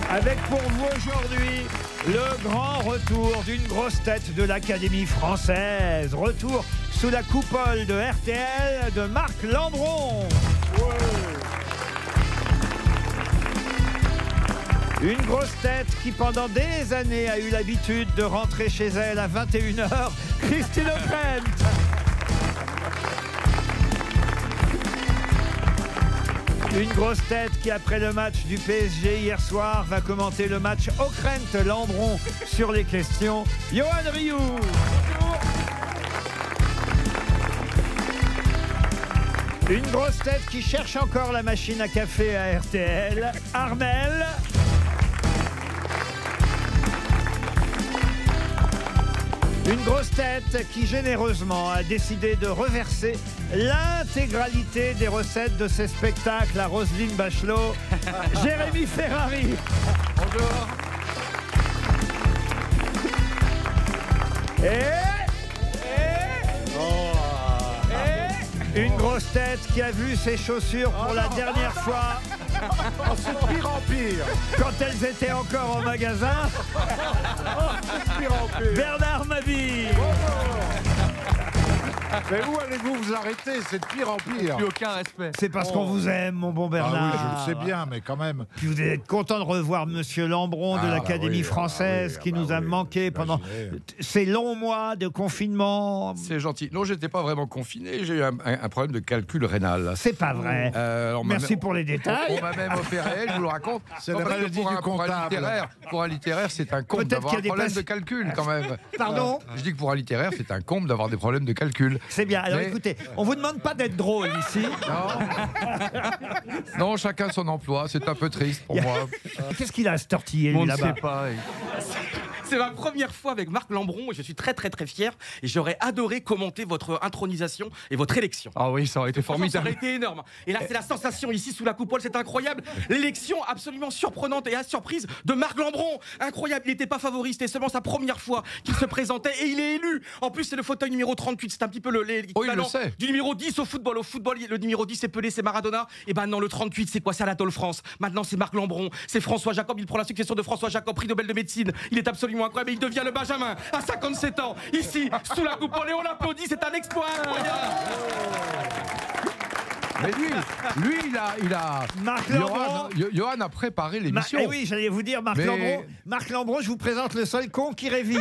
Avec pour vous aujourd'hui le grand retour d'une grosse tête de l'Académie française. Retour sous la coupole de RTL de Marc Lambron. Une grosse tête qui pendant des années a eu l'habitude de rentrer chez elle à 21 h, Christine O'Krent. Une grosse tête qui, après le match du PSG hier soir, va commenter le match O'Krent-Lambron sur les questions, Johan Rioux. Une grosse tête qui cherche encore la machine à café à RTL, Armel. Une grosse tête qui généreusement a décidé de reverser l'intégralité des recettes de ses spectacles à Roselyne Bachelot, Jérémy Ferrari. Bonjour. Une grosse tête qui a vu ses chaussures pour la dernière fois. Oh, c'est de pire en pire. Quand elles étaient encore en magasin. C'est de pire en pire. Bernard Mabille. Mais où allez-vous vous arrêter? C'est de pire en pire. Plus aucun respect. C'est parce qu'on vous aime, mon bon Bernard. Ah oui, je le sais bien, mais quand même. Puis vous êtes content de revoir Monsieur Lambron de l'Académie française qui nous a manqué pendant ces longs mois de confinement. C'est gentil. Non, j'étais pas vraiment confiné. J'ai eu un problème de calcul rénal. C'est pas vrai. Merci pour les On détails. m'a même opéré, je vous le raconte. C'est la maladie du comptable. Pour un littéraire, c'est un comble Peut-être d'avoir qu'il y un a des problème de calcul quand même. Pardon? Je dis que pour un littéraire, c'est un comble d'avoir des problèmes de calcul. C'est bien. Alors Mais- écoutez, on vous demande pas d'être drôle ici. Non, chacun son emploi. C'est un peu triste pour moi. Qu'est-ce qu'il a à se tortiller On lui ne là-bas? sait pas. C'est ma première fois avec Marc Lambron et je suis très fier et j'aurais adoré commenter votre intronisation et votre élection. Ah oui, ça aurait été Franchement, ça formidable. aurait été énorme. Et là, c'est la sensation ici sous la coupole, c'est incroyable. L'élection absolument surprenante et à surprise de Marc Lambron. Incroyable, il n'était pas favori, c'était seulement sa première fois qu'il se présentait et il est élu. En plus, c'est le fauteuil numéro 38, c'est un petit peu l'équivalent sait. du numéro 10 au football. Au football, le numéro 10 c'est Pelé, c'est Maradona. Et ben non, le 38, c'est quoi? C'est Anatole France. Maintenant, c'est Marc Lambron, c'est François Jacob. Il prend la succession de François Jacob, prix Nobel de médecine. Il est absolument incroyable et il devient le Benjamin à 57 ans, ici, sous la coupole, et on l'applaudit, c'est un exploit incroyable. Mais lui, il a. Marc Lambron. Johan a préparé l'émission. Eh oui, j'allais vous dire, Marc Mais- Lambron. Marc Lambron, je vous présente le seul con qui révise.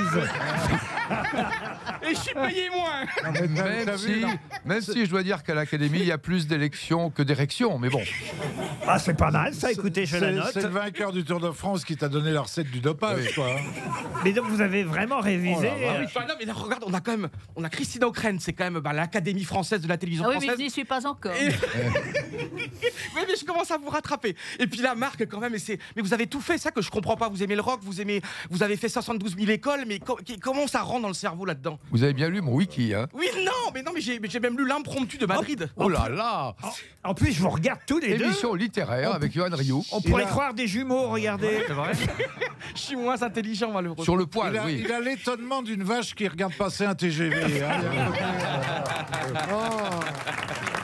Et je suis payé moins. Même si je dois dire qu'à l'Académie, il y a plus d'élections que d'érections. Mais bon. Ah, c'est pas mal, ça, écoutez, je la note. C'est le vainqueur du Tour de France qui t'a donné la recette du dopage, quoi. Mais donc, vous avez vraiment révisé. Enfin, non, mais là, regarde, on a Christine O'Krent, c'est quand même l'Académie française de la télévision Ah oui, mais française. je n'y suis pas encore. Oui, mais je commence à vous rattraper. Et puis là, Marc, quand même, mais vous avez tout fait, ça que je comprends pas. Vous aimez le rock, vous avez fait 72 000 écoles, mais comment ça rentre dans le cerveau là-dedans? Vous avez bien lu mon wiki, hein? Oui, non, mais j'ai même lu l'impromptu de Madrid. Oh là là! En plus, je vous regarde tous les deux. Émission littéraire avec Johan Rioux. On pourrait croire des jumeaux, regardez. C'est vrai? Je suis moins intelligent, malheureusement. Sur le poil, oui. Il a l'étonnement d'une vache qui regarde passer un TGV. Hein.